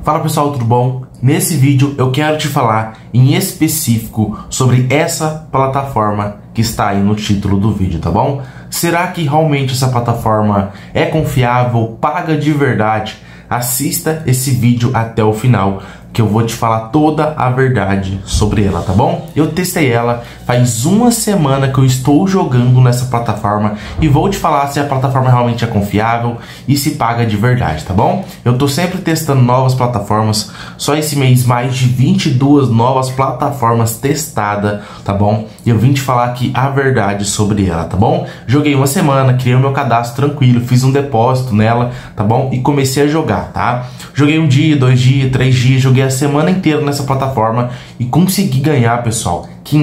Fala pessoal, tudo bom? Nesse vídeo eu quero te falar em específico sobre essa plataforma que está aí no título do vídeo, tá bom? Será que realmente essa plataforma é confiável, paga de verdade? Assista esse vídeo até o final, que eu vou te falar toda a verdade sobre ela, tá bom? Eu testei ela faz uma semana que eu estou jogando nessa plataforma e vou te falar se a plataforma realmente é confiável e se paga de verdade, tá bom? Eu tô sempre testando novas plataformas, só esse mês mais de 22 novas plataformas testadas, tá bom? E eu vim te falar aqui a verdade sobre ela, tá bom? Joguei uma semana, criei o meu cadastro tranquilo, fiz um depósito nela, tá bom? E comecei a jogar, tá? Joguei um dia, 2 dias, 3 dias, joguei a semana inteira nessa plataforma e consegui ganhar, pessoal,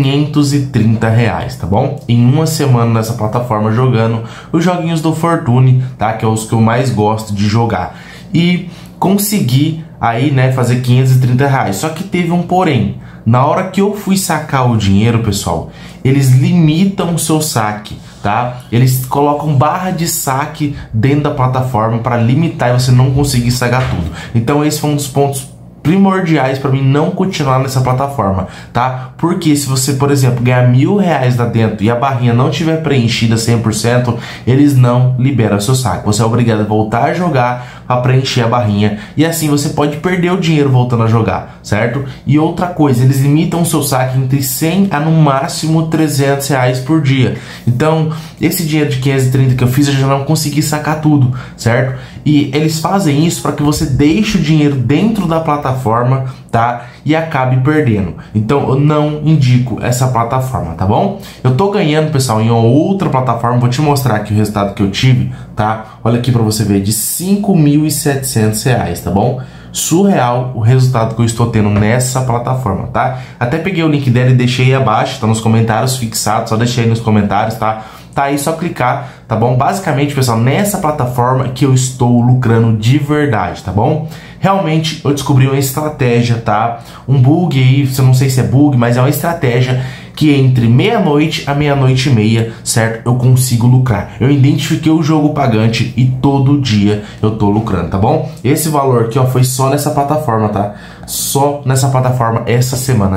R$530, tá bom? Em uma semana nessa plataforma jogando os joguinhos do Fortune, tá? Que é os que eu mais gosto de jogar. E consegui aí, né, fazer R$530. Só que teve um porém. Na hora que eu fui sacar o dinheiro, pessoal, eles limitam o seu saque, tá? Eles colocam barra de saque dentro da plataforma para limitar e você não conseguir sacar tudo. Então esse foi um dos pontos primordiais para mim não continuar nessa plataforma, tá? Porque se você, por exemplo, ganhar R$1.000 lá dentro e a barrinha não tiver preenchida 100%, eles não liberam seu saque. Você é obrigado a voltar a jogar para preencher a barrinha e assim você pode perder o dinheiro voltando a jogar, certo? E outra coisa, eles limitam o seu saque entre 100 a no máximo R$300 por dia. Então, esse dinheiro de 530 que eu fiz, eu já não consegui sacar tudo, certo? E eles fazem isso para que você deixe o dinheiro dentro da plataforma, tá? E acabe perdendo. Então eu não indico essa plataforma, tá bom? Eu tô ganhando, pessoal, em outra plataforma. Vou te mostrar aqui o resultado que eu tive, tá? Olha aqui para você ver, de R$5.700, tá bom? Surreal o resultado que eu estou tendo nessa plataforma, tá? Até peguei o link dela e deixei aí abaixo, tá nos comentários fixados, só deixei aí nos comentários, tá? Tá aí, só clicar, tá bom? Basicamente, pessoal, nessa plataforma que eu estou lucrando de verdade, tá bom? Realmente, eu descobri uma estratégia, tá? Um bug aí, eu não sei se é bug, mas é uma estratégia que entre meia-noite a meia-noite e meia, certo? Eu consigo lucrar. Eu identifiquei o jogo pagante e todo dia eu tô lucrando, tá bom? Esse valor aqui, ó, foi só nessa plataforma, tá? Só nessa plataforma essa semana,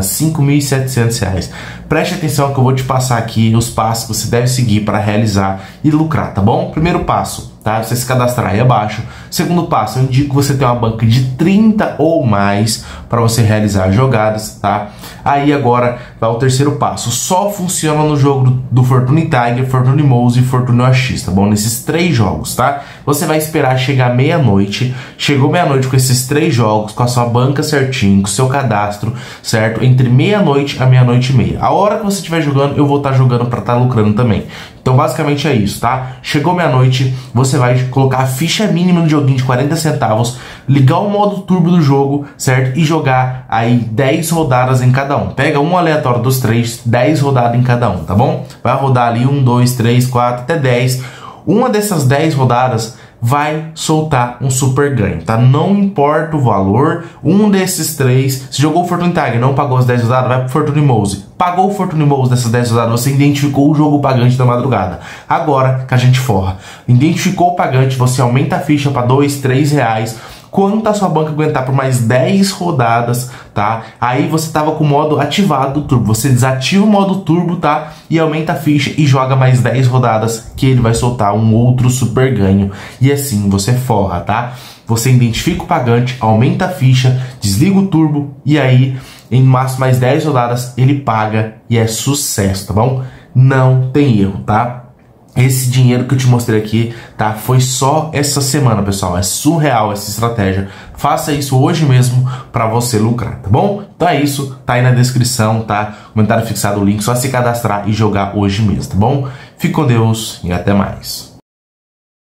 R$5.700. Preste atenção que eu vou te passar aqui os passos que você deve seguir para realizar e lucrar, tá bom? Primeiro passo, tá? Você se cadastrar aí abaixo. Segundo passo, eu indico você ter uma banca de 30 ou mais para você realizar jogadas, tá? Aí agora vai o terceiro passo. Só funciona no jogo do Fortune Tiger, Fortune Mouse e Fortune OX, tá bom? Nesses 3 jogos, tá? Você vai esperar chegar meia-noite. Chegou meia-noite com esses 3 jogos, com a sua banca certinho, com o seu cadastro, certo? Entre meia-noite a meia-noite e meia. A hora que você estiver jogando, eu vou estar jogando para estar lucrando também. Então basicamente é isso, tá? Chegou meia-noite, você vai colocar a ficha mínima no joguinho de 40 centavos, ligar o modo turbo do jogo, certo? E jogar aí 10 rodadas em cada um. Pega um aleatório dos 3, 10 rodadas em cada um, tá bom? Vai rodar ali 1, 2, 3, 4, até 10. Uma dessas 10 rodadas vai soltar um super ganho, tá? Não importa o valor, um desses 3, se jogou o Fortune Tiger, não pagou as 10 rodadas, vai pro Fortune Mouse. Pagou o Fortune Mouse dessas 10 rodadas, você identificou o jogo pagante da madrugada. Agora que a gente forra, identificou o pagante, você aumenta a ficha para R$2, R$3. Quanto a sua banca aguentar por mais 10 rodadas, tá? Aí você tava com o modo ativado do turbo. Você desativa o modo turbo, tá? E aumenta a ficha e joga mais 10 rodadas que ele vai soltar um outro super ganho. E assim você forra, tá? Você identifica o pagante, aumenta a ficha, desliga o turbo e aí em máximo mais 10 rodadas ele paga e é sucesso, tá bom? Não tem erro, tá? Esse dinheiro que eu te mostrei aqui, tá? Foi só essa semana, pessoal. É surreal essa estratégia. Faça isso hoje mesmo para você lucrar, tá bom? Então é isso. Tá aí na descrição, tá? Comentário fixado o link. Só se cadastrar e jogar hoje mesmo, tá bom? Fique com Deus e até mais.